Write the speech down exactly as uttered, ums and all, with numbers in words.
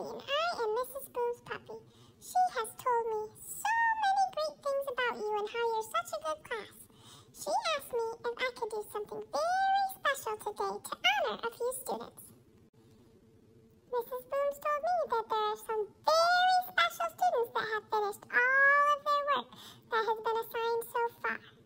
Puppy, and I am Missus Boone's puppy. She has told me so many great things about you and how you're such a good class. She asked me if I could do something very special today to honor a few students. Missus Boone's told me that there are some very special students that have finished all of their work that has been assigned so far.